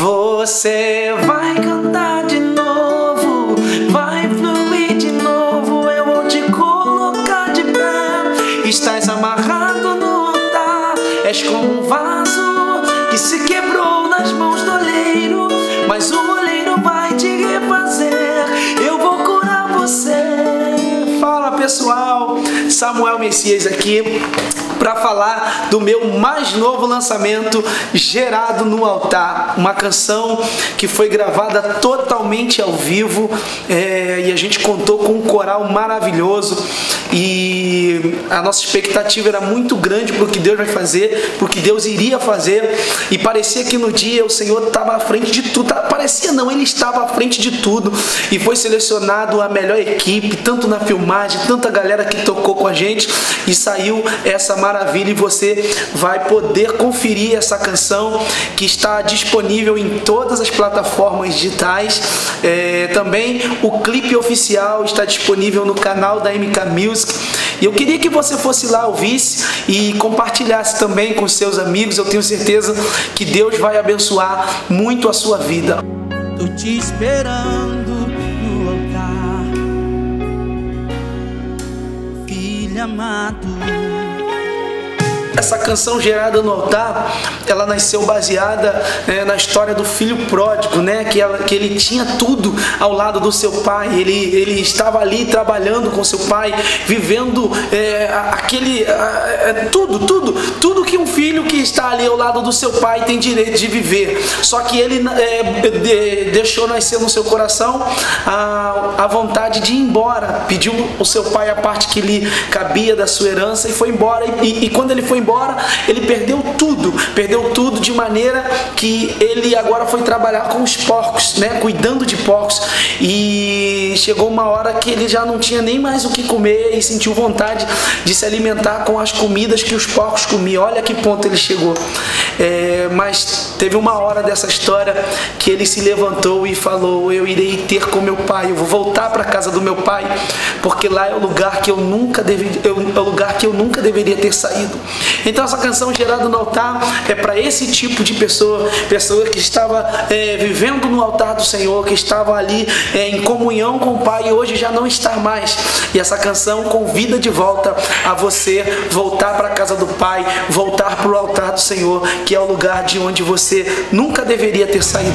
Você vai cantar de novo, vai fluir de novo, eu vou te colocar de pé. Estás amarrado no altar, és como um vaso que se quebrou nas mãos do oleiro, mas o oleiro vai te refazer, eu vou curar você. Fala pessoal, Samuel Messias aqui para falar do meu mais novo lançamento, Gerado no Altar, uma canção que foi gravada totalmente ao vivo, e a gente contou com um coral maravilhoso, e a nossa expectativa era muito grande para o que Deus vai fazer, para o que Deus iria fazer, e parecia que no dia o Senhor estava à frente de tudo. Parecia não, Ele estava à frente de tudo, e foi selecionado a melhor equipe, tanto na filmagem, tanta galera que tocou com a gente, e saiu essa maravilha, e você vai poder conferir essa canção que está disponível em todas as plataformas digitais. Também o clipe oficial está disponível no canal da MK Music, e eu queria que você fosse lá, ouvisse e compartilhasse também com seus amigos. Eu tenho certeza que Deus vai abençoar muito a sua vida. Tô te esperando no altar, filho amado. Essa canção, Gerada no Altar, ela nasceu baseada na história do filho pródigo, que ele tinha tudo ao lado do seu pai. Ele estava ali trabalhando com seu pai, vivendo tudo que um filho que está ali ao lado do seu pai tem direito de viver. Só que ele deixou nascer no seu coração a vontade de ir embora, pediu ao seu pai a parte que lhe cabia da sua herança e foi embora. E quando ele foi embora, ele perdeu tudo de maneira que ele agora foi trabalhar com os porcos, cuidando de porcos, e chegou uma hora que ele já não tinha nem mais o que comer e sentiu vontade de se alimentar com as comidas que os porcos comiam. Olha que ponto ele chegou. Mas teve uma hora dessa história que ele se levantou e falou: eu irei ter com meu pai, eu vou voltar para a casa do meu pai, porque lá é o lugar que eu nunca deveria ter saído. Então essa canção, Gerado no Altar, é para esse tipo de pessoa que estava vivendo no altar do Senhor, que estava ali em comunhão com o Pai e hoje já não está mais. E essa canção convida de volta a você voltar para a casa do Pai, voltar para o altar do Senhor, que é o lugar de onde você nunca deveria ter saído.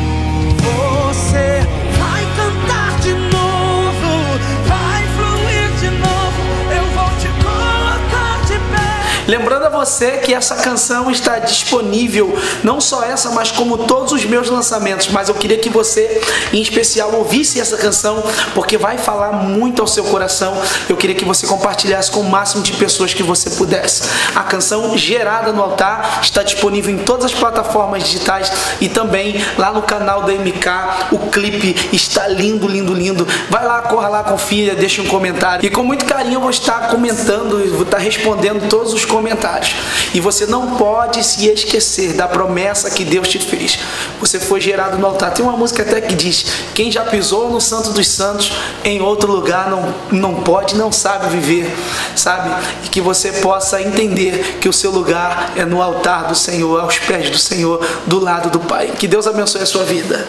Você vai cantar de novo, vai fluir de novo, eu vou te colocar de pé. Lembrando a você que essa canção está disponível, não só essa, mas como todos os meus lançamentos. Mas eu queria que você, em especial, ouvisse essa canção, porque vai falar muito ao seu coração. Eu queria que você compartilhasse com o máximo de pessoas que você pudesse. A canção Gerada no Altar está disponível em todas as plataformas digitais e também lá no canal da MK. O clipe está lindo, lindo, lindo. Vai lá, corra lá, confia, deixa um comentário. E com muito carinho eu vou estar comentando, vou estar respondendo todos os comentários. E você não pode se esquecer da promessa que Deus te fez. Você foi gerado no altar. Tem uma música até que diz: quem já pisou no Santo dos Santos em outro lugar não pode, não sabe viver, sabe? E que você possa entender que o seu lugar é no altar do Senhor, aos pés do Senhor, do lado do Pai. Que Deus abençoe a sua vida.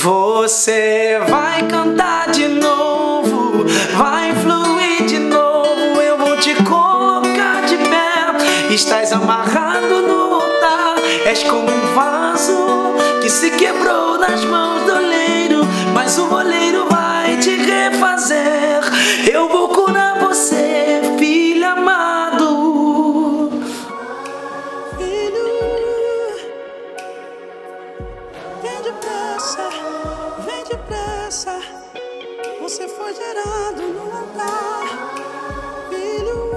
Você vai cantar de novo, vai fluir de novo, eu vou te colocar de pé. Estás amarrado no altar, és como um vaso que se quebrou nas mãos do oleiro, mas o oleiro vai te refazer. Eu vou curar você, filho amado. Filho, vem depressa, vem depressa. Você foi gerado no altar, filho.